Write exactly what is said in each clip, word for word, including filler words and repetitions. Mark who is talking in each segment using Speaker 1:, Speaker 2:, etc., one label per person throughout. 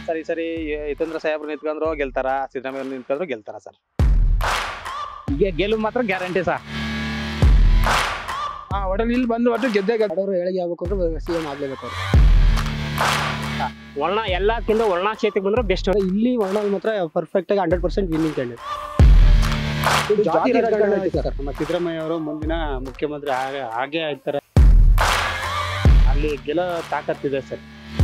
Speaker 1: ಸರಿ ಸರಿ ಯತೀಂದ್ರ ಸಾಹೇಬ್ರು ನಿಂತ್ಕೊಂಡ್ರು ಗೆಲ್ತಾರ, ಸಿದ್ದರಾಮಯ್ಯ ನಿಂತ್ಕೊಂಡ್ರು ಗೆಲ್ತಾರ ಸರ್.
Speaker 2: ಗೆಲುವು ಮಾತ್ರ ಗ್ಯಾರಂಟಿ ಸರ್.
Speaker 3: ಹಾ ಒಡಲ್ ಇಲ್ಲಿ ಬಂದು ಒಟ್ಟು ಗೆದ್ದೆ ಗೆದ್ದವರು ಹೇಳಿಗೆ ಆಗ್ಬೇಕು ಅಂದ್ರೆ ಸಿ ಎಂ ಆಗ್ಲೇಬೇಕು ಅವ್ರು.
Speaker 2: ವರ್ಣ ಎಲ್ಲಕ್ಕಿಂತ ವರ್ಣ ಕ್ಷೇತ್ರಕ್ಕೆ ಬಂದ್ರೆ ಬೆಸ್ಟ್.
Speaker 3: ಇಲ್ಲಿ ವರ್ಣ ಮಾತ್ರ ಪರ್ಫೆಕ್ಟ್ ಆಗಿ ಹಂಡ್ರೆಡ್ ಪರ್ಸೆಂಟ್ ವಿನ್ನಿಂಗ್ ಕ್ಯಾಂಡಿಡೇಟ್.
Speaker 4: ನಮ್ಮ ಸಿದ್ದರಾಮಯ್ಯ ಅವರು ಮುಂದಿನ ಮುಖ್ಯಮಂತ್ರಿ ಹಾಗೆ ಆಗ್ತಾರೆ. ಅಲ್ಲಿ ಗೆಲ್ಲ ತಾಕತ್ತಿದೆ ಸರ್.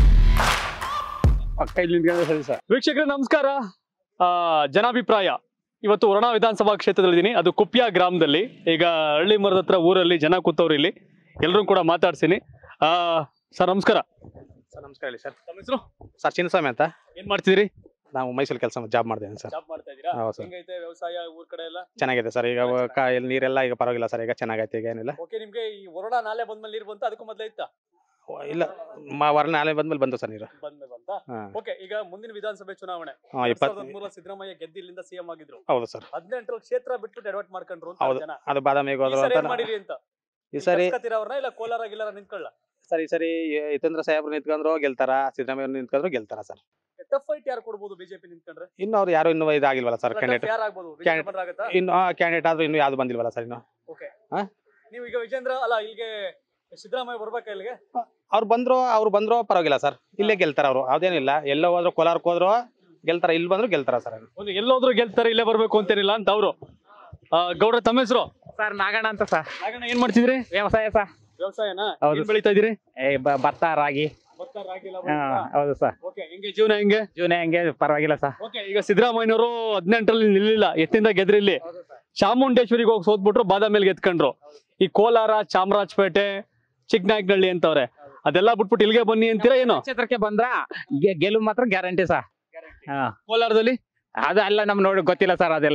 Speaker 4: ಪಕ್ಕ ಇಲ್ಲಿ ನಿಂತ್ಕೊಂಡ್ರೆ ಸರಿ ಸರ್.
Speaker 5: ವೀಕ್ಷಕರೇ ನಮಸ್ಕಾರ. ಜನಾಭಿಪ್ರಾಯ ಇವತ್ತು ವರ್ಣ ವಿಧಾನಸಭಾ ಕ್ಷೇತ್ರದಲ್ಲಿದ್ದೀನಿ. ಅದು ಕುಪ್ಯ ಗ್ರಾಮದಲ್ಲಿ. ಈಗ ಹಳ್ಳಿ ಮರದ ಹತ್ರ ಊರಲ್ಲಿ ಜನ ಕೂತವ್ರು. ಇಲ್ಲಿ ಎಲ್ಲರೂ ಕೂಡ ಮಾತಾಡ್ತೀನಿ. ಆ ಸರ್ ನಮಸ್ಕಾರ.
Speaker 1: ಸರ್ ನಮಸ್ಕಾರ ಹೇಳಿ ಸರ್.
Speaker 5: ತಮ್ಮ ಹೆಸರು?
Speaker 1: ಸರ್ ಚಿನ್ನಸ್ವಾಮಿ ಅಂತ.
Speaker 5: ಏನ್ ಮಾಡ್ತಿದ್ರಿ?
Speaker 1: ನಾವು ಮೈಸೂರು ಕೆಲಸ ಜಾಬ್ ಮಾಡ್ತೇನೆ ಸರ್.
Speaker 5: ಜಾಬ್ ಮಾಡ್ತಾ ಇದ್ದೀರಾ?
Speaker 1: ಹೌದು ಸರ್.
Speaker 5: ಹೆಂಗೈತೆ ವ್ಯವಸಾಯ ಊರ್ ಕಡೆ ಎಲ್ಲ?
Speaker 1: ಚೆನ್ನಾಗಿದೆ ಸರ್. ಈಗ ಕ- ಇಲ್ಲಿ ನೀರೆಲ್ಲ ಈಗ ಪರವಾಗಿಲ್ಲ ಸರ್, ಈಗ ಚೆನ್ನಾಗೈತೆ, ಈಗ ಏನಿಲ್ಲ.
Speaker 5: ಓಕೆ, ನಿಮ್ಗೆ ಈ ವರುಣ ನಾಲೆ ಬಂದ್ಮೇಲೆ ನೀರು ಬಂತ? ಅದಕ್ಕೂ ಮೊದಲೇ ಇತ್ತ?
Speaker 1: ಓ, ಇಲ್ಲ ಮ- ವಾರ ನಾಳೆ ಬಂದ್ಮೇಲೆ ಬಂತು ಸರ್ ನೀರು.
Speaker 5: ಬಂದ್ಮೇಲೆ ಬಂತ?
Speaker 1: ಹಾ.
Speaker 5: ಓಕೆ, ಈಗ ಮುಂದಿನ ವಿಧಾನಸಭೆ ಚುನಾವಣೆ
Speaker 1: ಹಾ, ಇಪ್ಪತ್ತು
Speaker 5: ಮೂರ ಸಿದ್ದರಾಮಯ್ಯ ಗೆದ್ದು ಇಲ್ಲಿಂದ ಸಿಎಂ ಆಗಿದ್ರು.
Speaker 1: ಹೌದು ಸರ್.
Speaker 5: ಹದಿನೆಂಟರಲ್ಲಿ ಕ್ಷೇತ್ರ ಬಿಟ್ಟು ಡೈವರ್ಟ್ ಮಾಡ್ಕೊಂಡ್ರು ಅಂತ
Speaker 1: ಹೌದು.
Speaker 5: ಜನ.
Speaker 1: ಅದು ಬಾದಾಮಿಗೆ
Speaker 5: ಈ
Speaker 1: ಹೋದ್ರು
Speaker 5: ಸರಿ ಏನ್
Speaker 1: ಅಂತ.
Speaker 5: ಮಾಡಿರಿ ಅಂತ
Speaker 1: ಈ ಸರಿ
Speaker 5: ಅವ್ರನ್ನ ಇಲ್ಲ ಕೋಲಾರ ಗಿಲಾರ ನಿಂತ್ಕೊಳ್ಳ?
Speaker 1: ಸರಿ ಸರಿ ಯತೀಂದ್ರ ಸಾಹೇಬ್ರು ನಿಂತ್ಕೊಂಡ್ರು ಗೆಲ್ತಾರ, ಸಿದ್ದರಾಮಯ್ಯ ನಿಂತ್ಕೊಂಡ್ರು ಗೆಲ್ತಾರ ಸರ್.
Speaker 5: ಟಫ್ ಫೈಟ್ ಯಾರು ಕೊಡ್ಬೋದು ಬಿಜೆಪಿ ನಿಂತ್ಕೊಂಡ್ರೆ?
Speaker 1: ಇನ್ನು ಅವ್ರು ಯಾರು ಇನ್ನೂ ಇದಾಗಿಲ್ವಲ್ಲ ಸರ್ ಕ್ಯಾಂಡಿಡೇಟ್.
Speaker 5: ಯಾರು ಆಗ್ಬೋದು?
Speaker 1: Candidate.
Speaker 5: ವಿಜೇಂದ್ರ ಆಗತ್ತಾ?
Speaker 1: ಇನ್ನು ಕ್ಯಾಂಡಿಡೇಟ್ ಆದ್ರೂ ಇನ್ನು ಯಾವ್ದು ಬಂದಿಲ್ವಲ್ಲ ಸರ್ ಇನ್ನು.
Speaker 5: ಓಕೆ,
Speaker 1: ಹಾ?
Speaker 5: ನೀವು ಈಗ ವಿಜೇಂದ್ರ ಅಲ್ಲ ಇಲ್ಲಿಗೆ ಸಿದ್ದರಾಮಯ್ಯ ಬರ್ಬೇಕಾ ಇಲ್ಲಿಗೆ?
Speaker 1: ಅವ್ರು ಬಂದ್ರು ಅವ್ರು ಬಂದ್ರು ಪರವಾಗಿಲ್ಲ ಸರ್. ಇಲ್ಲೇ ಗೆಲ್ತಾರ ಅವ್ರು, ಅದೇನಿಲ್ಲ. ಎಲ್ಲೋ ಹೋದ್ರು ಕೋಲಾರಕ್ಕೆ ಹೋದ್ರು ಗೆಲ್ತಾರ, ಇಲ್ಲಿ ಬಂದ್ರು ಗೆಲ್ತಾರ ಸರ್.
Speaker 5: ಒಂದು ಎಲ್ಲೋದ್ರು ಗೆಲ್ತಾರೆ, ಇಲ್ಲೇ ಬರ್ಬೇಕು ಅಂತೇನಿಲ್ಲ ಅಂತ ಅವರು. ಗೌಡ್ರ ತಮ್ಮ ಹೆಸರು?
Speaker 2: ಸರ್ ನಾಗಣ್ಣ ಅಂತ ಸರ್.
Speaker 5: ನಾಗಣ್ಣ ಏನ್ ಮಾಡ್ತಿದ್ರಿ?
Speaker 2: ವ್ಯವಸಾಯ ಸರ್.
Speaker 5: ವ್ಯವಸಾಯನ?
Speaker 2: ಹೌದು.
Speaker 5: ಏನ್ ಬೆಳಿತಾ ಇದೀರಿ?
Speaker 2: ಏ ಬ- ಭತ್ತ ರಾಗಿ.
Speaker 5: ಭತ್ತ, ರಾಗಿ ಎಲ್ಲ
Speaker 2: ಹಾ
Speaker 5: ಬೆಳಿತೀರಾ?
Speaker 2: ಹೌದು ಸರ್.
Speaker 5: ಓಕೆ, ಹೆಂಗೆ ಜೀವನ ಹೆಂಗೆ?
Speaker 2: ಜೀವನ ಹೆಂಗೆ ಪರವಾಗಿಲ್ಲ ಸರ್.
Speaker 5: ಓಕೆ, ಈಗ ಸಿದ್ದರಾಮಯ್ಯನವರು ಹದಿನೆಂಟರಲ್ಲಿ ನಿಲ್ಲಿಲ್ಲ, ಎತ್ತಿಂದ ಗೆದ್ರಿಲ್ಲಿ. ಚಾಮುಂಡೇಶ್ವರಿಗೆ ಹೋಗಿ ಸೋತ್ಬಿಟ್ರು, ಬಾದಾಮಿಯಲ್ಲಿ ಗೆದ್ಕೊಂಡ್ರು. ಈ ಕೋಲಾರ, ಚಾಮರಾಜಪೇಟೆ, ಚಿಕ್ಕನಾಯಕನಹಳ್ಳಿ ಅಂತವ್ರೆ. ಅದೆಲ್ಲ ಬಿಟ್ಬಿಟ್ಟು ಇಲ್ಲಿಗೆ ಬನ್ನಿ ಅಂತೀರಾ ಏನೋ?
Speaker 2: ಕ್ಷೇತ್ರಕ್ಕೆ ಬಂದ್ರ ಗೆ- ಗೆಲುವು ಮಾತ್ರ ಗ್ಯಾರಂಟಿ ಸರ್. ಹಾ,
Speaker 5: ಕೋಲಾರದಲ್ಲಿ
Speaker 2: ಅದು ಅಲ್ಲ ನಮ್ ನೋಡಿ ಗೊತ್ತಿಲ್ಲ ಸರ್ ಅದೆಲ್ಲ.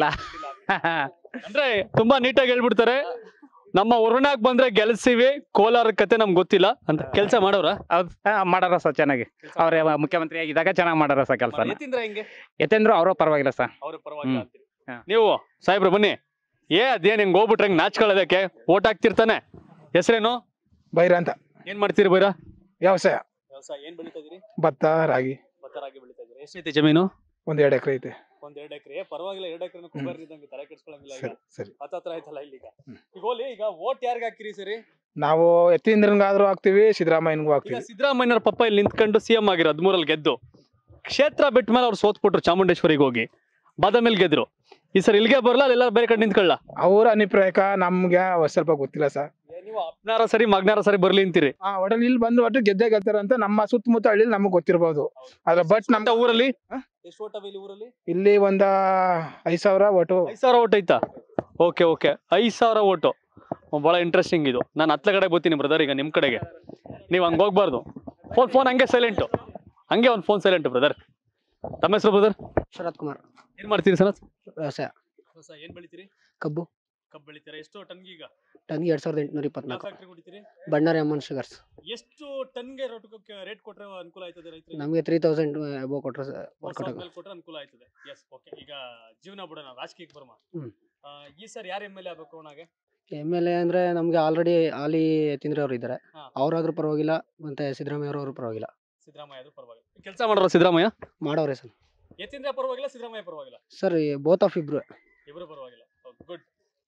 Speaker 5: ಅಂದ್ರೆ ತುಂಬಾ ನೀಟಾಗಿ ಹೇಳ್ಬಿಡ್ತಾರೆ, ನಮ್ಮ ವರ್ಣಾಗ್ ಬಂದ್ರೆ ಗೆಲ್ಸಿವಿ, ಕೋಲಾರ ಕತೆ ನಮ್ಗೆ ಗೊತ್ತಿಲ್ಲ ಅಂತ. ಕೆಲಸ ಮಾಡೋರ?
Speaker 2: ಹೌದು, ಹಾ, ಮಾಡಾರ ಸರ್ ಚೆನ್ನಾಗಿ. ಅವ್ರ ಮುಖ್ಯಮಂತ್ರಿ ಆಗಿದ್ದಾಗ ಚೆನ್ನಾಗಿ ಮಾಡಾರ ಸರ್ ಕೆಲಸ.
Speaker 5: ಎತ್ತಿಂದ್ರ ಹೆಂಗೆ?
Speaker 2: ಎತ್ತಂದ್ರು ಅವರು ಪರವಾಗಿಲ್ಲ ಸರ್.
Speaker 5: ಅವ್ರ ಪರವಾಗಿಲ್ಲ
Speaker 2: ಹ್ಮ್.
Speaker 5: ಅಂತೀರಿ.
Speaker 2: ಹಾ.
Speaker 5: ನೀವು ಸಾಹೇಬ್ರು ಬನ್ನಿ. ಏ ಅದೇನ್ ಹೆಂಗ್ ಹೋಗ್ಬಿಟ್ರೆ ಹೆಂಗ್ ನಾಚ್ಕೊಳ್ಳೋದಕ್ಕೆ? ಓಟ್ ಹಾಕ್ತಿರ್ತಾನೆ. ಹೆಸರೇನು?
Speaker 3: ಬೈರ ಅಂತ.
Speaker 5: ಏನ್ ಮಾಡ್ತೀರಿ ಬೈರ?
Speaker 3: ವ್ಯವಸಾಯ
Speaker 5: ವ್ಯವಸಾಯ ಏನ್ ಬೆಳಿತಾ ಇದೀರಿ?
Speaker 3: ಭತ್ತ ರಾಗಿ
Speaker 5: ಭತ್ತ, ರಾಗಿ ಬೆಳಿತಾ ಇದೀರಿ. ಎಷ್ಟೈತೆ ಜಮೀನು?
Speaker 3: ಒಂದ್ ಎರಡು ಎಕರೆ ಐತೆ.
Speaker 5: ಒಂದ್ ಎರಡ್ ಎಕರೆ. ಪರವಾಗಿಲ್ಲ, ಎರಡ್ ಎಕರೆ ಕುಂಬಾರ ಇದ್ದಂಗೆ ತಲೆ ಕೆಡ್ಸ್ಕೊಳಂಗಿಲ್ಲ. ಈಗ
Speaker 3: ಸರಿ ಸರಿ.
Speaker 5: ಹತ್ತತ್ರ ಆಯ್ತಲ್ಲ ಇಲ್ಲಿಗ. ಈಗ ಹೋಲಿ, ಈಗ ಓಟ್ ಯಾರಿಗ ಹಾಕಿರಿ ಸರಿ?
Speaker 3: ನಾವು ಯತೀಂದ್ರನ್ಗಾದ್ರೂ ಹಾಕ್ತಿವಿ, ಸಿದ್ದರಾಮಯ್ಯನ್ಗೂ
Speaker 5: ಈಗ
Speaker 3: ಹಾಕ್ತಿವಿ.
Speaker 5: ಸಿದ್ದರಾಮಯ್ಯನವ್ರ ಪಪ್ಪ ಇಲ್ಲಿ ನಿಂತ್ಕೊಂಡು ಸಿಎಂ ಆಗಿರೋ ಹದಿಮೂರಲ್ಲಿ ಗೆದ್ದು ಕ್ಷೇತ್ರ ಬಿಟ್ಟ ಮೇಲೆ ಅವ್ರು ಸೋತ್ಬಿಟ್ರು. ಚಾಮುಂಡೇಶ್ವರಿಗೆ ಹೋಗಿ ಬಾದಾಮಿಯಲ್ಲಿ ಗೆದ್ರು. ಈ ಸರ್ ಇಲ್ಲಿಗೆ ಬರಲ್ಲ, ಎಲ್ಲ ಬೇರೆ ಕಡೆ ನಿಂತ್ಕೊಳ್ಳ?
Speaker 3: ಅವ್ರ ಅಭಿಪ್ರಾಯಕ ನಮ್ಗೆ ಒಂದ್ ಸ್ವಲ್ಪ ಗೊತ್ತಿಲ್ಲ ಸರ್.
Speaker 5: ನೀವು ಅಪ್ನಾರ ಸರಿ ಮಗ್ನಾರ ಸರಿ ಬರ್ಲಿ ಅಂತೀರಿ.
Speaker 3: ಹಾ ಒಡಲ್ ಇಲ್ಲಿ ಬಂದು ಒಟ್ಟು ಗೆದ್ದೆ ಗೆಲ್ತಾರ ಅಂತ ನಮ್ಮ ಸುತ್ತಮುತ್ತ ಹಳ್ಳಿ ನಮಗ್ ಗೊತ್ತಿರ್ಬೋದು. ಆದ್ರೆ ಬಟ್ ನಮ್
Speaker 5: ಅಂತ ಊರಲ್ಲಿ
Speaker 3: ಹಾ?
Speaker 5: ಎಷ್ಟು ಓಟ್ ಅವೆ ಇಲ್ಲಿ ಊರಲ್ಲಿ?
Speaker 3: ಇಲ್ಲಿ ಒಂದ ಐದ್ ಸಾವಿರ ಒಟ್ಟು.
Speaker 5: ಐದ್ ಸಾವಿರ ಓಟ್ ಐತಾ? ಓಕೆ ಓಕೆ, ಐದ್ ಸಾವಿರ ಓಟು. ಬಹಳ ಇಂಟ್ರೆಸ್ಟಿಂಗ್ ಇದು. ನಾನು ಹತ್ಲ ಕಡೆ ಬರ್ತೀನಿ ಬ್ರದರ್. ಈಗ ನಿಮ್ ಕಡೆಗೆ ನೀವು ಹಂಗೆ ಹೋಗ್ಬಾರ್ದು. ಫೋನ್ ಫೋನ್ ಹಂಗೆ ಸೈಲೆಂಟು, ಹಂಗೆ ಒಂದು ಫೋನ್ ಸೈಲೆಂಟ್ ಬ್ರದರ್. ತಮ್ಮ ಹೆಸರು ಬ್ರದರ್?
Speaker 3: ಶರತ್ ಕುಮಾರ್.
Speaker 5: ಏನ್ ಮಾಡ್ತೀರಿ ಸರ್?
Speaker 3: ವ್ಯವಸಾಯ.
Speaker 5: ವ್ಯವಸಾಯ ಏನ್ ಬೆಳಿತೀರಿ?
Speaker 3: ಕಬ್ಬು.
Speaker 5: ಕಬ್ಬು ಬೆಳಿತೀರಾ? ಎಷ್ಟು ಟನ್ಗೆ ಈಗ?
Speaker 3: ಟನ್ಗೆ ಎರಡ್ ಸಾವಿರದ ಎಂಟುನೂರ
Speaker 5: ಯಾವ
Speaker 3: ಇಪ್ಪತ್ನಾಲ್ಕು.
Speaker 5: ಫ್ಯಾಕ್ಟ್ರಿ ಹೊಡಿತೀರಿ?
Speaker 3: ಬಣ್ಣಾರಿ ಅಮ್ಮನ್ ಶುಗರ್ಸ್.
Speaker 5: ಎಷ್ಟು ಟನ್ಗೆ ರೇಟ್ ಕೊಟ್ರೆ ಅನುಕೂಲ ಆಯ್ತದೆ ರೈತರಿಗೆ?
Speaker 3: ನಮ್ಗೆ ತ್ರೀ ತೌಸಂಡ್ ಅಬೋ ಕೊಟ್ರೆ
Speaker 5: ಮೂರ್ ಸಾವಿರ ಮೇಲೆ ಕೊಟ್ರೆ ಅನುಕೂಲ ಆಯ್ತದೆ. Yes okay. ಈಗ ಜೀವನ ಬಿಡೋಣ, ರಾಜಕೀಯಕ್ಕೆ ಬರೋಣ.
Speaker 3: ಹ್ಮ್.
Speaker 5: ಆ, ಈ ಸರ್ ಯಾರು ಎಮ್ ಎಲ್ ಎ ಆಗ್ಬೇಕು ಅವನಾಗೆ?
Speaker 3: ಎಮ್ ಎಲ್ ಎ ಅಂದ್ರೆ ನಮ್ಗೆ ಆಲ್ರೆಡಿ ಹಾಲಿ ಯತೀಂದ್ರ ಅವರು ಇದ್ದಾರೆ.
Speaker 5: ಹಾ.
Speaker 3: ಅವ್ರಾದ್ರೂ ಪರವಾಗಿಲ್ಲ, ಮತ್ತೆ ಸಿದ್ದರಾಮಯ್ಯ ಅವರು ಪರವಾಗಿಲ್ಲ.
Speaker 5: ಸಿದ್ದರಾಮಯ್ಯ ಆದ್ರೂ ಪರವಾಗಿಲ್ಲ. ಕೆಲಸ ಮಾಡೋರು ಸಿದ್ದರಾಮಯ್ಯ?
Speaker 3: ಮಾಡೋರೆ ಸರ್.
Speaker 5: ಯತೀಂದ್ರ ಪರವಾಗಿಲ್ಲ, ಸಿದ್ದರಾಮಯ್ಯ ಪರವಾಗಿಲ್ಲ?
Speaker 3: ಸರ್ ಬೋತ್ ಆಫ್ ಇಬ್ರು.
Speaker 5: ಇಬ್ರು ಪರವಾಗಿಲ್ಲ. ಗುಡ್.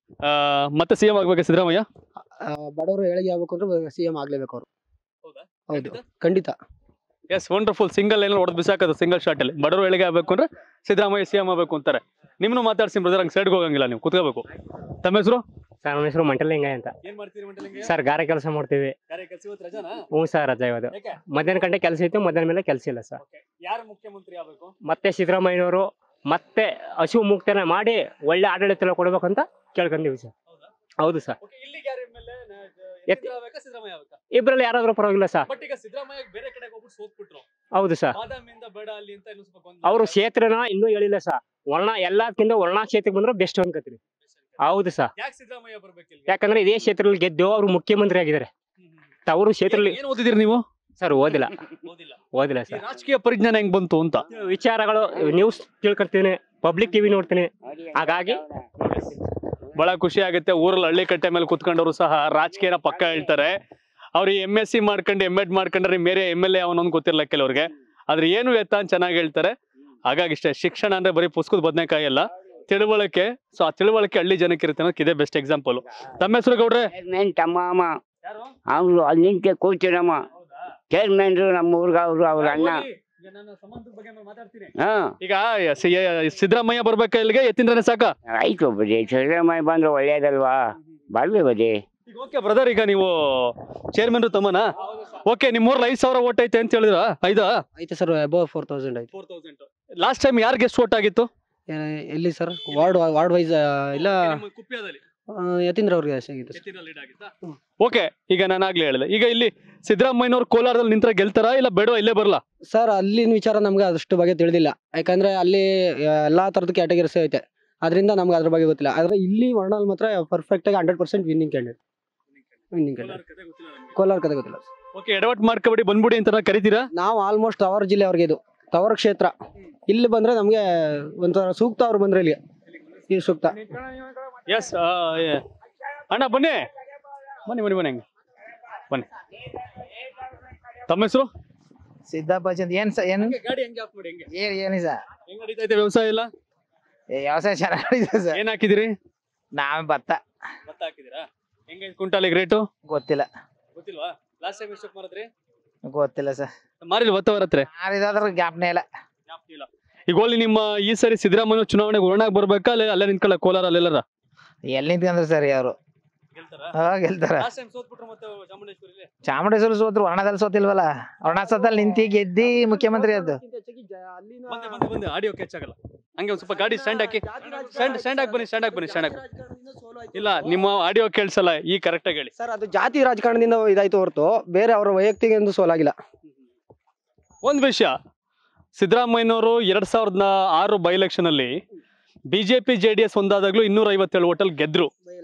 Speaker 5: ಮತ್ತೆ ಸಿಎಂ ಆಗ್ಬೇಕು ಸಿದ್ದರಾಮಯ್ಯ?
Speaker 3: ಬಡವರು ಏಳಿಗೆ ಆಗ್ಬೇಕು ಅಂದ್ರೆ ಸಿ ಎಂ ಆಗ್ಲೇಬೇಕು ಅವರು.
Speaker 5: ಹೌದಾ?
Speaker 3: ಹೌದು ಖಂಡಿತ.
Speaker 5: S wonderful. ಸಿಂಗಲ್ ಏನಾದ್ರು ಹೊಡೆದು ಬಿಸಾಕೋದು, ಸಿಂಗಲ್ ಶಾಟ್ ಅಲ್ಲಿ. ಬಡವರು ಎಳಿಗೆ ಆಗ್ಬೇಕು ಅಂದ್ರೆ ಸಿದ್ದರಾಮಯ್ಯ ಸಿಎಂ ಆಗ್ಬೇಕು ಅಂತಾರೆ. ನಿಮ್ನು ಮಾತಾಡ್ಸಿ ಬ್ರದರ್, ಹಂಗೆ ಸೈಡ್ಗೆ ಹೋಗಂಗಿಲ್ಲ, ನೀವು ಕುತ್ಕೋಬೇಕು. ತಮ್ಮ ಹೆಸರು?
Speaker 2: ಸರ್ ನಮ್ಮ ಹೆಸರು ಮಂಟಲಿಂಗ ಅಂತ.
Speaker 5: ಏನ್ ಮಾಡ್ತೀರಿ ಮಂಟಲಿಂಗ?
Speaker 2: ಸರ್ ಗಾರೆ ಕೆಲಸ ಮಾಡ್ತೀವಿ.
Speaker 5: ಕಾರ್ಯಕರ್ತ ಇವತ್ತು ರಜಾನಾ?
Speaker 2: ಹ್ಞೂ ಸರ್ ರಜಾ ಇವತ್ತು.
Speaker 5: ಯಾಕೆ?
Speaker 2: ಮಧ್ಯಾಹ್ನ ಗಂಟೆ ಕೆಲಸ ಇತ್ತು, ಮಧ್ಯಾಹ್ನ ಮೇಲೆ ಕೆಲಸ ಇಲ್ಲ ಸರ್.
Speaker 5: ಓಕೆ. ಯಾರು ಮುಖ್ಯಮಂತ್ರಿ ಆಗ್ಬೇಕು?
Speaker 2: ಮತ್ತೆ ಸಿದ್ದರಾಮಯ್ಯನವರು ಮತ್ತೆ ಹಸಿವು ಮುಕ್ತನ ಮಾಡಿ ಒಳ್ಳೆ ಆಡಳಿತ ಕೊಡ್ಬೇಕಂತ ಕೇಳ್ಕೊಂತೀವಿ ಸರ್.
Speaker 5: ಹೌದಾ?
Speaker 2: ಹೌದು ಸರ್.
Speaker 5: ಓಕೆ. ಇಲ್ಲಿಗೆ ಯಾರು ಎಮ್ ಎಲ್ ಎ?
Speaker 2: ಎತ್ತಿ-
Speaker 5: ಆಗ್ಬೇಕಾ ಸಿದ್ದರಾಮಯ್ಯ ಆಗ್ಬೇಕಾ?
Speaker 2: ಇಬ್ರಲ್ಲಿ ಯಾರಾದ್ರೂ ಪರವಾಗಿಲ್ಲ ಸರ್.
Speaker 5: ಬಟ್ ಈಗ ಸಿದ್ದರಾಮಯ್ಯ ಬೇರೆ ಕಡೆಗೆ ಹೋಗ್ಬಿಟ್ಟು ಸೋತ್ಬಿಟ್ರು.
Speaker 2: ಹೌದು ಸರ್.
Speaker 5: ಬಾದಾಮಿಯಿಂದ ಬೇಡ ಅಲ್ಲಿ ಅಂತ ಇನ್ನೂ ಸ್ವಲ್ಪ ಗೊಂದಲ.
Speaker 2: ಅವರು ಕ್ಷೇತ್ರನ ಇನ್ನೂ ಹೇಳಿಲ್ಲ ಸರ್. ವರ್ಣ ಎಲ್ಲಕ್ಕಿಂತ ವರ್ಣ ಕ್ಷೇತ್ರಕ್ಕೆ ಬಂದ್ರೆ ಬೆಸ್ಟ್ ಅನ್ಕೋತೀನಿ. ಹೌದು ಸರ್.
Speaker 5: ಯಾಕೆ ಸಿದ್ದರಾಮಯ್ಯ ಬರ್ಬೇಕು ಇಲ್ಲಿ?
Speaker 2: ಯಾಕಂದ್ರೆ ಇದೇ ಕ್ಷೇತ್ರದಲ್ಲಿ ಗೆದ್ದು ಅವರು ಮುಖ್ಯಮಂತ್ರಿ ಆಗಿದ್ದಾರೆ. ಅವರು ಕ್ಷೇತ್ರದಲ್ಲಿ
Speaker 5: ಏನ್ ಓದಿದಿರಿ ನೀವು?
Speaker 2: ಸರ್ ಓದಿಲ್ಲ
Speaker 5: ಓದಿಲ್ಲ.
Speaker 2: ಓದಿಲ್ಲ
Speaker 5: ಈ
Speaker 2: ಸರ್.
Speaker 5: ರಾಜಕೀಯ ಪರಿಜ್ಞಾನ ಹೆಂಗ್ ಬಂತು ಅಂತ
Speaker 2: ವಿಚಾರಗಳು ನ್ಯೂಸ್ ತಿಳ್ಕೊಳ್ತೀನಿ, ಪಬ್ಲಿಕ್ ಟಿವಿ ನೋಡ್ತೀನಿ. ಹಾಗಾಗಿ
Speaker 5: ಬಹಳ ಖುಷಿ ಆಗುತ್ತೆ. ಊರಲ್ಲಿ ಹಳ್ಳಿ ಕಟ್ಟೆ ಮೇಲೆ ಕುತ್ಕೊಂಡವರು ಸಹ ರಾಜಕೀಯನ ಪಕ್ಕ ಹೇಳ್ತಾರೆ. ಅವ್ರು ಎಂ ಎಸ್ ಸಿ ಮಾಡ್ಕೊಂಡು ಎಂ ಎಡ್ ಮಾಡ್ಕೊಂಡ್ರೆ ಬೇರೆ ಎಮ್ ಎಲ್ ಎ ಅವನೊಂದು ಗೊತ್ತಿರಲ್ಲ ಕೆಲವ್ರಿಗೆ. ಆದ್ರೆ ಏನು ಎತ್ತ ಅಂತ ಚೆನ್ನಾಗಿ ಹೇಳ್ತಾರೆ. ಹಾಗಾಗಿ ಇಷ್ಟೇ, ಶಿಕ್ಷಣ ಅಂದ್ರೆ ಬರೀ ಪುಸ್ತಕದ ಬದನೆಕಾಯಿ ಅಲ್ಲ, ತಿಳುವಳಿಕೆ. ಸೊ ಆ ತಿಳುವಳಿಕೆ ಹಳ್ಳಿ ಜನಕ್ಕೆ ಇರುತ್ತೆ ಅನ್ನೋಕೆ ಇದೇ ಬೆಸ್ಟ್ ಎಕ್ಸಾಂಪಲ್. ತಮ್ಮ ಹೆಸರು ಗೌಡ್ರೆ?
Speaker 6: ಚೇರ್ಮನ್ ತಮ್ಮ ಅಮ್ಮ ಅವ್ರು ಅಲ್ಲಿ ನಿಂತೆ ಕೂರ್ತಿರಮ್ಮ. ಚೇರ್ಮನ್ರು ನಮ್ಮ ಊರ್ಗ ಅವರು ಅವ್ರ ಅಣ್ಣ. ಹಾ
Speaker 5: ಈಗ ಸಿ- ಸಿದ್ದರಾಮಯ್ಯ ಬರ್ಬೇಕಾ ಇಲ್ಲಿಗೆ? ಎತ್ತಿಂದ್ರನೇ ಸಾಕ?
Speaker 6: ಆಯ್ತು ಬಜೆ, ಸಿದ್ದರಾಮಯ್ಯ ಬಂದ್ರೆ ಒಳ್ಳೇದಲ್ವಾ, ಬರ್ಲಿ ಬಜೆ.
Speaker 5: ಓಕೆ ಬ್ರದರ್, ಈಗ ನೀವು ಚೇರ್ಮನ್ ತಮ್ಮನ? ಓಕೆ, ನಿಮ್ಮೂರಲ್ಲಿ ಐದ್ ಸಾವಿರ ಓಟ್ ಐತೆ ಅಂತ ಹೇಳಿದ್ರ? ಐದಾ?
Speaker 7: ಐತೆ ಸರ್, ಅಬೌವ್ ಫೋರ್ ತೌಸಂಡ್ ಐತೆ.
Speaker 5: ಲಾಸ್ಟ್ ಟೈಮ್ ಯಾರಿಗೆ ಎಷ್ಟು ಓಟ್ ಆಗಿತ್ತು?
Speaker 7: ಏ- ಎಲ್ಲಿ ಸರ್? ವಾರ್ಡ್ ವಾರ್ಡ್ ವೈಸ್ ಇಲ್ಲ, ಆ, ಯತೀಂದ್ರ ಅವ್ರಿಗೆ ಆಗಿತ್ತು ಸರ್.
Speaker 5: ಓಕೆ, ಈಗ ನಾನು ಆಗ್ಲೇ ಹೇಳಿದೆ, ಈಗ ಇಲ್ಲಿ ಸಿದ್ದರಾಮಯ್ಯನವ್ರು ಕೋಲಾರದಲ್ಲಿ ನಿಂತರ ಗೆಲ್ತಾರಾ ಇಲ್ಲ ಬೇಡ ಇಲ್ಲೇ ಬರಲ್ಲ?
Speaker 7: ಸರ್ ಅಲ್ಲಿನ ವಿಚಾರ ನಮ್ಗೆ ಅಷ್ಟು ಬಗ್ಗೆ ತಿಳಿದಿಲ್ಲ, ಯಾಕಂದ್ರೆ ಅಲ್ಲಿ ಆ, ಎಲ್ಲಾ ತರದ ಕ್ಯಾಟಗರೀಸ್ ಐತೆ, ಅದರಿಂದ ನಮ್ಗೆ ಅದ್ರ ಬಗ್ಗೆ ಗೊತ್ತಿಲ್ಲ. ಆದ್ರೆ ಇಲ್ಲಿ ವರ್ಣಲ್ ಮಾತ್ರ ಪರ್ಫೆಕ್ಟ್ ಆಗಿ hundred percent winning candidate. Winning candidate Kolar ಕತೆ ಗೊತ್ತಿಲ್ಲ.
Speaker 5: ಓಕೆ, ಎಡವಟ್ ಮಾಡ್ಕೊಬಿಡಿ ಬಂದ್ಬಿಡಿ ಅಂತ ಕರಿತೀರಾ?
Speaker 7: ನಾವು ಆಲ್ಮೋಸ್ಟ್ ತವರ್ ಜಿಲ್ಲೆ ಅವ್ರಿಗೆ, ಇದು ತವರ್ ಕ್ಷೇತ್ರ. ಇಲ್ಲಿ ಬಂದ್ರೆ ನಮ್ಗೆ ಒಂಥರ ಸೂಕ್ತ, ಅವ್ರು ಬಂದ್ರೆ ಇಲ್ಲಿ ಈ ಸೂಕ್ತ.
Speaker 5: ಎಸ್ ಅಣ್ಣ, ಬನ್ನಿ ಬನ್ನಿ ಬನ್ನಿ ಬನ್ನಿ ಹಂಗೆ ಬನ್ನಿ. ತಮ್ಮ ಹೆಸರು?
Speaker 8: ಸಿದ್ದಪ್ಪ ಚಂದ್. ಏನ್ ಸ ಏನ್
Speaker 5: ಗಾಡಿ ಹೆಂಗೆ ಆಫ್ ಮಾಡಿ ಹೆಂಗೆ
Speaker 8: ಏನ್ ಏನಿ ಸರ್?
Speaker 5: ಹೆಂಗ್ ನಡೀತೈತೆ ವ್ಯವಸಾಯ ಎಲ್ಲ?
Speaker 8: ವ್ಯವಸಾಯ ಚೆನ್ನಾಗಿದೆ ಸರ್.
Speaker 5: ಏನ್ ಹಾಕಿದಿರಿ?
Speaker 8: ನಾವ್ ಭತ್ತ.
Speaker 5: ಭತ್ತ ಹಾಕಿದಿರಾ? ಹೆಂಗೆ ಕ್ವಿಂಟಾಲಿಗೆ ರೇಟು?
Speaker 8: ಗೊತ್ತಿಲ್ಲ.
Speaker 5: ಗೊತ್ತಿಲ್ವಾ? ಲಾಸ್ಟ್ ಟೈಮ್ ಎಷ್ಟು ಮಾರಿದ್ರಿ?
Speaker 8: ಗೊತ್ತಿಲ್ಲ ಸರ್.
Speaker 5: ಮಾರಿಲ್ಲ ಭತ್ತ ಬರತ್ರೆ?
Speaker 8: ಯಾರಿದಾದ್ರ ಜ್ಞಾಪನೆ ಇಲ್ಲ.
Speaker 5: ಈಗ ಓಲಿ ನಿಮ್ಮ ಈ ಸರಿ ಸಿದ್ದರಾಮಯ್ಯ ಚುನಾವಣೆಗೆ ವರ್ಣಾಗ್ ಬರ್ಬೇಕಾ ಅಲ್ಲೇ ಅಲ್ಲೇ ನಿಂತ್ಕೊಳ್ಳ ಕೋಲಾರ ಅಲ್ಲೆಲ್ಲರ?
Speaker 8: ಎಲ್ಲಿ ನಿಂತ್ಕೊಂಡ್ರ ಸರ್ ಅವರು? ಹಾ ಗೆಲ್ತಾರ. ಚಾಮುಂಡೇಶ್ವರಿ ಸೋತ್ರು, ವರ್ಣದಲ್ಲಿ ಸೋತಿಲ್ವಲ್ಲ. ವರ್ಣ ಸೋತಲ್ಲಿ ನಿಂತಿ ಗೆದ್ದಿ ಮುಖ್ಯಮಂತ್ರಿ ಅದು.
Speaker 5: ಆಡಿಯೋ ಕ್ಯಾಚ್ ಆಗಲ್ಲ, ಹಂಗೆ ಒಂದ್ ಸ್ವಲ್ಪ ಗಾಡಿ ಸ್ಟ್ಯಾಂಡ್ ಹಾಕಿ, ಸ್ಟ್ಯಾಂಡ್ ಸ್ಟ್ಯಾಂಡ್ ಹಾಕಿ ಬನ್ನಿ, ಸ್ಟ್ಯಾಂಡ್ ಹಾಕಿ ಬನ್ನಿ, ಸ್ಟ್ಯಾಂಡ್ ಹಾಕಿ. ಇಲ್ಲ, ನಿಮ್ಮ ಆಡಿಯೋ ಕೇಳಿಸಲ್ಲ, ಈ ಕರೆಕ್ಟ್ ಆಗಿ ಹೇಳಿ
Speaker 7: ಸರ್. ಅದು ಜಾತಿ ರಾಜಕಾರಣದಿಂದ ಇದಾಯ್ತು ಹೊರತು ಬೇರೆ ಅವರ ವೈಯಕ್ತಿಕ ಎಂದು ಸೋಲಾಗಿಲ್ಲ.
Speaker 5: ಒಂದ್ ವಿಷಯ, ಸಿದ್ದರಾಮಯ್ಯನವರು ಎರಡ್ ಸಾವಿರದ ಆರು ಬೈ ಎಲೆಕ್ಷನ್ ಅಲ್ಲಿ ಬಿಜೆಪಿ ಜೆಡಿಎಸ್ ಒಂದಾದಾಗ್ಲೂ ಇನ್ನೂರ ಐವತ್ತೇಳು ಓಟಲ್ ಗೆದ್ರು.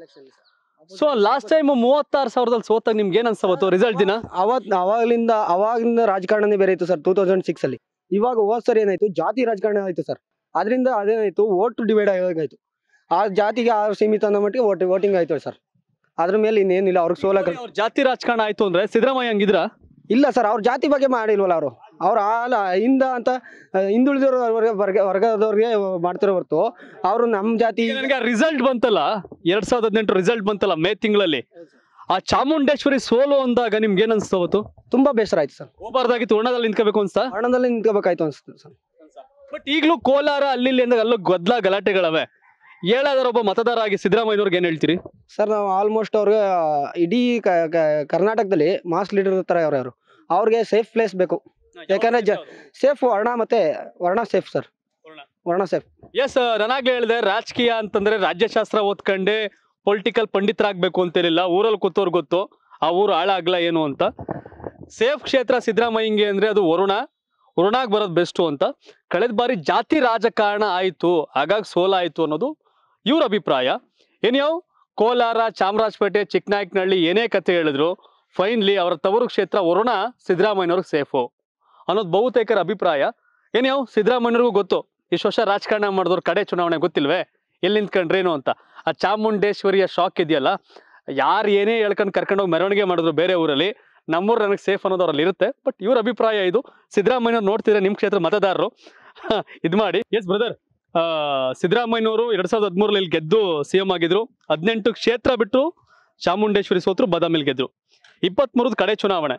Speaker 5: ಸೊ ಲಾಸ್ಟ್ ಟೈಮ್ ಮೂವತ್ತಾರು ಸಾವಿರದಲ್ಲಿ ಸೋತಾಗ ನಿಮ್ಗೆ ಏನ್ ಅನ್ಸವತ್ತು ರಿಸಲ್ಟ್ ದಿನ?
Speaker 7: ಅವತ್ ಅವಾಗ್ಲಿಂದ ಅವಾಗಿಂದ ರಾಜಕಾರಣನೇ ಬೇರೆ ಇತ್ತು ಸರ್. ಟೂ ತೌಸಂಡ್ ಸಿಕ್ಸ್ ಅಲ್ಲಿ ಇವಾಗ ಹೋದ್ ಸರಿ ಏನಾಯ್ತು, ಜಾತಿ ರಾಜಕಾರಣ ಆಯ್ತು ಸರ್. ಅದರಿಂದ ಅದೇನಾಯ್ತು, ಓಟ್ ಡಿವೈಡ್ ಆಗೋಯ್ತು. ಆ ಜಾತಿಗೆ ಆ ಸೀಮಿತ ಅನ್ನೋ ಮಟ್ಟಿಗೆ ವೋಟ್ ವೋಟಿಂಗ್ ಆಯ್ತು ಸರ್. ಅದ್ರ ಮೇಲೆ ಇನ್ನೇನಿಲ್ಲ, ಅವ್ರಿಗೆ ಸೋಲಕ.
Speaker 5: ಅವ್ರ ಜಾತಿ ರಾಜಕಾರಣ ಆಯ್ತು ಅಂದ್ರೆ ಸಿದ್ದರಾಮಯ್ಯ ಹಂಗಿದ್ರ?
Speaker 7: ಇಲ್ಲ ಸರ್, ಅವ್ರ ಜಾತಿ ಬಗ್ಗೆ ಮಾಡಿಲ್ವಲ್ಲ ಅವರು. ಅವ್ರ ಅಲ್ಲ ಹಿಂದ ಅಂತ ಹಿಂದುಳಿದವ್ರ ವರ್ಗ ವರ್ಗದವ್ರಿಗೆ ಮಾಡ್ತಿರೋ ಹೊರತು ಅವರು ನಮ್ಮ ಜಾತಿ.
Speaker 5: ನನಗೆ ರಿಸಲ್ಟ್ ಬಂತಲ್ಲ, ಎರಡ್ ಸಾವಿರದ ಹದಿನೆಂಟು ರಿಸಲ್ಟ್ ಬಂತಲ್ಲ ಮೇ ತಿಂಗಳಲ್ಲಿ, ಆ ಚಾಮುಂಡೇಶ್ವರಿ ಸೋಲು ಅಂದಾಗ ನಿಮ್ಗೆ ಏನ್ ಅನ್ಸ್ತು ಅವತ್ತು?
Speaker 7: ತುಂಬಾ ಬೇಸರ ಆಯ್ತು ಸರ್.
Speaker 5: ಹೋಗ್ಬಾರ್ದಾಗಿತ್ತು, ವರ್ಣದಲ್ಲಿ ನಿಂತ್ಕೋಬೇಕು ಅನ್ಸ್ತಾ?
Speaker 7: ವರ್ಣದಲ್ಲಿ ನಿಂತ್ಕೋಬೇಕಾಯ್ತು ಅನ್ಸುತ್ತೆ ಸರ್.
Speaker 5: ಬಟ್ ಈಗಲೂ ಕೋಲಾರ ಅಲ್ಲಿ ಇಲ್ಲಿ ಅಂದಾಗ ಅಲ್ಲೂ ಗದ್ದಲ ಗಲಾಟೆಗಳವೆ. ಏಳಾದ್ರ ಒಬ್ಬ ಮತದಾರ ಆಗಿ ಸಿದ್ದರಾಮಯ್ಯನವ್ರಿಗೆ ಏನ್ ಹೇಳ್ತೀರಿ?
Speaker 7: ಸರ್ ನಾವು ಆಲ್ಮೋಸ್ಟ್ ಅವ್ರಿಗೆ ಇಡೀ ಕರ್ನಾಟಕದಲ್ಲಿ ಮಾಸ್ ಲೀಡರ್ ತರ ಅವ್ರ ಯಾರು, ಅವ್ರಿಗೆ ಸೇಫ್ ಪ್ಲೇಸ್ ಬೇಕು. ಯಾಕಂದ್ರೆ ಜ ಸೇಫ್ ವರ್ಣ ಮತ್ತೆ Varuna safe sir, Varuna safe.
Speaker 5: Yes, ನಾನಾಗ್ಲೇ ಹೇಳಿದೆ, ರಾಜಕೀಯ ಅಂತಂದ್ರೆ ರಾಜ್ಯಶಾಸ್ತ್ರ ಓದ್ಕೊಂಡೆ ಪೊಲಿಟಿಕಲ್ ಪಂಡಿತರಾಗಬೇಕು ಅಂತೇಳಿಲ್ಲ. ಊರಲ್ಲಿ ಕೂತವ್ರು ಗೊತ್ತು ಆ ಊರು ಹಾಳಾಗ್ಲ ಏನು ಅಂತ. ಸೇಫ್ ಕ್ಷೇತ್ರ ಸಿದ್ದರಾಮಯ್ಯಂಗೆ ಅಂದ್ರೆ ಅದು ವರುಣ, ವರುಣಾಗ್ ಬರೋದು ಬೆಸ್ಟು ಅಂತ. ಕಳೆದ ಬಾರಿ ಜಾತಿ ರಾಜಕಾರಣ ಆಯ್ತು, ಹಾಗಾಗಿ ಸೋಲಾಯ್ತು ಅನ್ನೋದು ಇವ್ರ ಅಭಿಪ್ರಾಯ. ಏನ್ಯಾವ ಕೋಲಾರ, ಚಾಮರಾಜಪೇಟೆ, ಚಿಕ್ಕನಾಯಕನಹಳ್ಳಿ ಏನೇ ಕತೆ ಹೇಳಿದ್ರು ಫೈನಲಿ ಅವರ ತವರು ಕ್ಷೇತ್ರ ವರುಣ ಸಿದ್ದರಾಮಯ್ಯನವ್ರಿಗೆ ಸೇಫು ಅನ್ನೋದು ಬಹುತೇಕರ ಅಭಿಪ್ರಾಯ. ಏನ್ಯಾವ ಸಿದ್ದರಾಮಯ್ಯನವ್ರಿಗೂ ಗೊತ್ತು, ಇಷ್ಟು ವರ್ಷ ರಾಜಕಾರಣ ಮಾಡಿದವ್ರು ಕಡೆ ಚುನಾವಣೆ ಗೊತ್ತಿಲ್ವೇ ಎಲ್ಲಿ ನಿಂತ್ಕೊಂಡ್ರೇನು ಅಂತ. ಆ ಚಾಮುಂಡೇಶ್ವರಿಯ ಶಾಕ್ ಇದೆಯಲ್ಲ, ಯಾರು ಏನೇ ಹೇಳ್ಕೊಂಡು ಕರ್ಕೊಂಡೋಗಿ ಮೆರವಣಿಗೆ ಮಾಡಿದ್ರು ಬೇರೆ ಊರಲ್ಲಿ, ನಮ್ಮೂರು ನನಗೆ ಸೇಫ್ ಅನ್ನೋದು ಅವ್ರಲ್ಲಿ ಇರುತ್ತೆ. ಬಟ್ ಇವ್ರ ಅಭಿಪ್ರಾಯ ಇದು. ಸಿದ್ದರಾಮಯ್ಯನವ್ರು ನೋಡ್ತಿದ್ರೆ ನಿಮ್ಮ ಕ್ಷೇತ್ರ ಮತದಾರರು ಇದು ಮಾಡಿ. ಎಸ್ ಬ್ರದರ್, ಸಿದ್ದರಾಮಯ್ಯನವರು ಎರಡ್ ಸಾವಿರದ ಹದಿಮೂರಲ್ಲಿ ಇಲ್ಲಿ ಗೆದ್ದು ಸಿ ಎಂ ಆಗಿದ್ರು. ಹದಿನೆಂಟು ಕ್ಷೇತ್ರ ಬಿಟ್ಟು ಚಾಮುಂಡೇಶ್ವರಿ ಸೋತ್ರು, ಬಾದಾಮಿಲಿ ಗೆದ್ರು. ಇಪ್ಪತ್ತ್ ಮೂರದ್ ಕಡೆ ಚುನಾವಣೆ,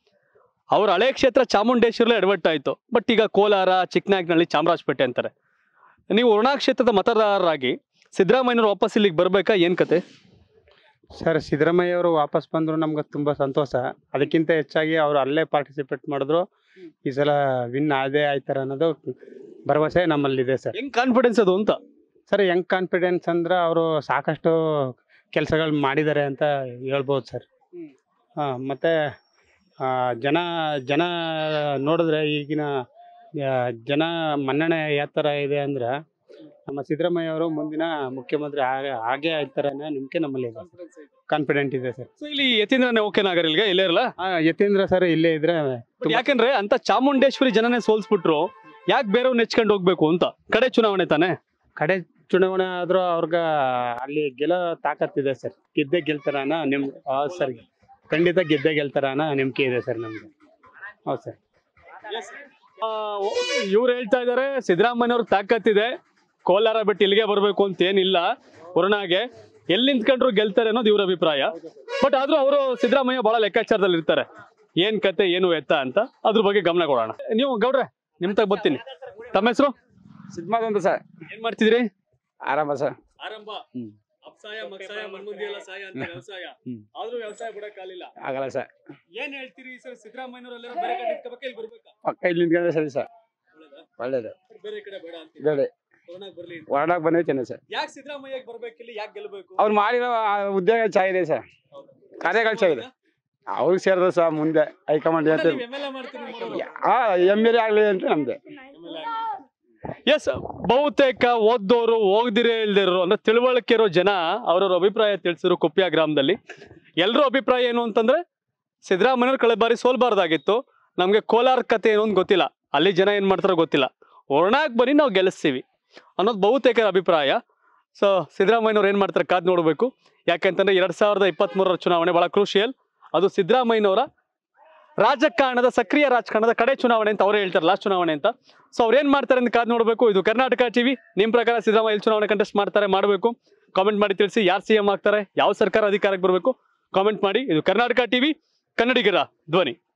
Speaker 5: ಅವ್ರ ಹಳೆ ಕ್ಷೇತ್ರ ಚಾಮುಂಡೇಶ್ವರಿ ಎಡವಟ್ಟ ಆಯ್ತು. ಬಟ್ ಈಗ ಕೋಲಾರ, ಚಿಕ್ಕನಾಯಕನಹಳ್ಳಿ, ಚಾಮರಾಜಪೇಟೆ ಅಂತಾರೆ. ನೀವು ವರುಣಾ ಕ್ಷೇತ್ರದ ಮತದಾರರಾಗಿ ಸಿದ್ದರಾಮಯ್ಯನವರು ವಾಪಸ್ ಇಲ್ಲಿಗೆ ಬರ್ಬೇಕಾ, ಏನ್ ಕತೆ?
Speaker 4: ಸರ್, ಸಿದ್ದರಾಮಯ್ಯ ಅವರು ವಾಪಸ್ ಬಂದ್ರು ನಮ್ಗೆ ತುಂಬಾ ಸಂತೋಷ. ಅದಕ್ಕಿಂತ ಹೆಚ್ಚಾಗಿ ಅವ್ರು ಅಲ್ಲೇ ಪಾರ್ಟಿಸಿಪೇಟ್ ಮಾಡಿದ್ರು, ಈ ಸಲ ವಿನ್ ಅದೇ ಆಯ್ತಾರ ಅನ್ನೋದು ಭರವಸೆ ನಮ್ಮಲ್ಲಿದೆ ಸರ್.
Speaker 5: ಹೆಂಗ್ ಕಾನ್ಫಿಡೆನ್ಸ್ ಅದು ಅಂತ?
Speaker 4: ಸರ್, ಹೆಂಗ್ ಕಾನ್ಫಿಡೆನ್ಸ್ ಅಂದ್ರೆ ಅವರು ಸಾಕಷ್ಟು ಕೆಲಸಗಳು ಮಾಡಿದ್ದಾರೆ ಅಂತ ಹೇಳ್ಬೋದು ಸರ್. ಹಾ, ಮತ್ತೆ ಜನ ಜನ ನೋಡಿದ್ರೆ ಈಗಿನ ಜನ ಮನ್ನಣೆ ಯಾವ ಥರ ಇದೆ ಅಂದ್ರೆ ನಮ್ಮ ಸಿದ್ದರಾಮಯ್ಯ ಅವರು ಮುಂದಿನ ಮುಖ್ಯಮಂತ್ರಿ ಹಾಗೆ ಆಗ್ತಾರೆ ಅನ್ನೋ ನಂಬಿಕೆ ನಮ್ಮಲ್ಲಿ ಇದೆ, ಕಾನ್ಫಿಡೆಂಟ್ ಇದೆ ಸರ್.
Speaker 5: ಸೊ ಇಲ್ಲಿ ಯತೀಂದ್ರನೇ ಓಕೆ ನಾಗರ್ ಇಲ್ಲಿಗೆ ಇಲ್ಲೇ ಇರಲ್ಲ?
Speaker 4: ಯತೀಂದ್ರ ಸರ್ ಇಲ್ಲೇ ಇದ್ರೆ.
Speaker 5: ಯಾಕಂದ್ರೆ ಅಂತ ಚಾಮುಂಡೇಶ್ವರಿ ಜನನೇ ಸೋಲ್ಸ್ಬಿಟ್ರು, ಯಾಕೆ ಬೇರೆಯವ್ರು ನೆಚ್ಕೊಂಡು ಹೋಗ್ಬೇಕು ಅಂತ? ಕಡೆ ಚುನಾವಣೆ ತಾನೆ?
Speaker 4: ಕಡೆ ಚುನಾವಣೆ ಆದ್ರೂ ಅವ್ರಿಗ ಅಲ್ಲಿ ಗೆಲ್ಲೋ ತಾಕತ್ತಿದೆ ಸರ್. ಗೆದ್ದೆ ಗೆಲ್ತಾರ ಅನ್ನೋ ನಿಮ್ ಸರ್, ಖಂಡಿತ ಗೆದ್ದೆ ಗೆಲ್ತಾರ ಅನ್ನೋ ನಂಬಿಕೆ ಇದೆ ಸರ್ ನಮ್ಗೆ. ಹೌದು ಸರ್.
Speaker 5: ಇವ್ರು ಹೇಳ್ತಾ ಇದಾರೆ ಸಿದ್ದರಾಮಯ್ಯವ್ರ ತಾಕತ್ತಿದೆ, ಕೋಲಾರ ಬಿಟ್ಟು ಇಲ್ಲಿಗೆ ಬರ್ಬೇಕು ಅಂತ ಏನಿಲ್ಲ, ವರುಣಾಗೆ ಎಲ್ಲಿ ನಿಂತ್ಕೊಂಡ್ರು ಗೆಲ್ತಾರೆ ಅನ್ನೋದು ಇವ್ರ ಅಭಿಪ್ರಾಯ. ಬಟ್ ಆದ್ರೂ ಅವರು ಸಿದ್ದರಾಮಯ್ಯ ಬಹಳ ಲೆಕ್ಕಾಚಾರದಲ್ಲಿ ಇರ್ತಾರೆ, ಏನ್ ಕತೆ ಏನು ಎತ್ತ ಅಂತ ಅದ್ರ ಬಗ್ಗೆ ಗಮನ ಕೊಡೋಣ. ನೀವು ಗೌಡ್ರೆ ನಿಮ್ ತಗ ಬರ್ತೀನಿ, ತಮ್ಮ ಹೆಸರು?
Speaker 4: ಸಿದ್ಮಾದ್ ಅಂತ ಸರ್.
Speaker 5: ಏನ್ ಮಾಡ್ತಿದ್ರಿ?
Speaker 4: ಆರಾಮ ಸರ್.
Speaker 5: ಆರಂಭ ಅಪ್ಸಾಯ ಮಕ್ಸಾಯ ಮನ್ಮುಂದಿ ಎಲ್ಲ ಸಾಯ ಅಂತ ವ್ಯವಸಾಯ, ಆದ್ರೂ ವ್ಯವಸಾಯ ಬಿಡಕ್ಕಾಗಲಿಲ್ಲ,
Speaker 4: ಆಗಲ್ಲ ಸರ್.
Speaker 5: ಏನ್ ಹೇಳ್ತೀರಿ ಸರ್? ಸಿದ್ದರಾಮಯ್ಯನವರೆಲ್ಲ ಬೇರೆ ಕಡೆ ನಿಂತ್ಕೋಬೇಕಾ ಇಲ್ಲಿ ಬರ್ಬೇಕಾ?
Speaker 4: ಪಕ್ಕ ಇಲ್ಲಿ ನಿಂತ್ಕೊಂಡ್ರೆ ಸರಿ ಸರ್, ಒಳ್ಳೇದು.
Speaker 5: ಬೇರೆ ಕಡೆ ಬೇಡ ಅಂತ
Speaker 4: ಬೇಡ,
Speaker 5: ಕೊರೋನಾಗ್ ಬರ್ಲಿ ಅಂತ.
Speaker 4: ಹೊರಡಾಕ್ ಬಂದ್ರೆ ಚೆನ್ನಾಗಿ ಸರ್.
Speaker 5: ಯಾಕೆ ಸಿದ್ದರಾಮಯ್ಯಗೆ ಬರ್ಬೇಕಿಲ್ಲ, ಯಾಕೆ ಗೆಲ್ಬೇಕು?
Speaker 4: ಅವ್ರು ಮಾಡಿರೋ ಆ ಉದ್ಯೋಗ ಚೆನ್ನಾಗಿದೆ ಸರ್, ಕಾರ್ಯಗಳು ಚೆನ್ನಾಗಿದೆ. ಅವ್ರಿಗೆ ಸೇರಿದ ಸರ್ ಮುಂದೆ ಹೈಕಮಾಂಡ್ ಅಂತ
Speaker 5: ಎಮ್ ಎಲ್ ಎ ಮಾಡ್ತೀರಿ?
Speaker 4: ಆ ಎಮ್ ಎಲ್ ಎ ಆಗ್ಲಿ ಅಂತ ನಮ್ದೆ.
Speaker 5: ಎಸ್, ಬಹುತೇಕ ಓದ್ದೋರು ಓದ್ದಿರೇ ಇಲ್ದಿರೋರು ಅಂದ್ರೆ ತಿಳುವಳಿಕೆ ಇರೋ ಜನ ಅವ್ರವ್ರ ಅಭಿಪ್ರಾಯ ತಿಳಿಸಿದ್ರು ಕುಪ್ಪಿಯ ಗ್ರಾಮದಲ್ಲಿ. ಎಲ್ಲರೂ ಅಭಿಪ್ರಾಯ ಏನು ಅಂತಂದ್ರೆ ಸಿದ್ದರಾಮಯ್ಯವ್ರು ಕಳೆದ ಬಾರಿ ಸೋಲ್ಬಾರ್ದಾಗಿತ್ತು, ನಮ್ಗೆ ಕೋಲಾರ ಕತೆ ಏನು ಅಂತ ಗೊತ್ತಿಲ್ಲ, ಅಲ್ಲಿ ಜನ ಏನ್ ಮಾಡ್ತಾರೋ ಗೊತ್ತಿಲ್ಲ, ವರುಣಾಗ್ ಬನ್ನಿ ನಾವು ಗೆಲ್ಲಿಸ್ತೀವಿ ಅನ್ನೋದು ಬಹುತೇಕ ಅಭಿಪ್ರಾಯ. ಸೊ ಸಿದ್ದರಾಮಯ್ಯವ್ರು ಏನ್ ಮಾಡ್ತಾರೆ ಕಾದ್ ನೋಡ್ಬೇಕು. ಯಾಕೆಂತಂದ್ರೆ ಎರಡ್ ಸಾವಿರದ ಇಪ್ಪತ್ತ್ ಮೂರರ ಚುನಾವಣೆ ಬಹಳ ಕ್ರೂಷಿಯಲ್, ಅದು ಸಿದ್ದರಾಮಯ್ಯನವರ ರಾಜಕಾರಣದ ಸಕ್ರಿಯ ರಾಜಕಾರಣದ ಕಡೆ ಚುನಾವಣೆ ಅಂತ ಅವರೇ ಹೇಳ್ತಾರೆ, ಲಾಸ್ಟ್ ಚುನಾವಣೆ ಅಂತ. ಸೊ ಅವ್ರು ಏನ್ ಮಾಡ್ತಾರೆ ಅಂತ ಕಾದ್ ನೋಡ್ಬೇಕು. ಇದು ಕರ್ನಾಟಕ ಟಿವಿ. ನಿಮ್ ಪ್ರಕಾರ ಸಿದ್ದರಾಮಯ್ಯ ಚುನಾವಣೆ ಕಂಟೆಸ್ಟ್ ಮಾಡ್ತಾರೆ, ಮಾಡಬೇಕು? ಕಾಮೆಂಟ್ ಮಾಡಿ ತಿಳಿಸಿ. ಯಾರು ಸಿ ಎಂ ಆಗ್ತಾರೆ, ಯಾವ ಸರ್ಕಾರ ಅಧಿಕಾರಕ್ಕೆ ಬರಬೇಕು ಕಾಮೆಂಟ್ ಮಾಡಿ. ಇದು ಕರ್ನಾಟಕ ಟಿವಿ, ಕನ್ನಡಿಗರ ಧ್ವನಿ.